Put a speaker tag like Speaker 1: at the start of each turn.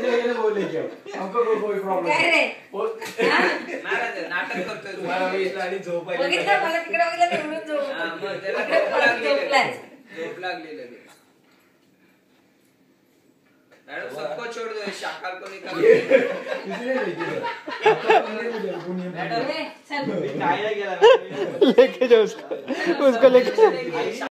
Speaker 1: जगह बोले क्या हमको कोई प्रॉब्लेम
Speaker 2: काय रे
Speaker 3: नाटक करतोय
Speaker 1: तुम्हाला वेळेला आणि झोप आली
Speaker 2: बघितलं मला तिकडे बघितलं एवढं झोप
Speaker 3: झोप लागली लगेच मैडम सबको छोड़ दो शाकाल को निकाल
Speaker 1: इसलिए
Speaker 2: चल
Speaker 1: लेके जाओ
Speaker 4: उसको लेके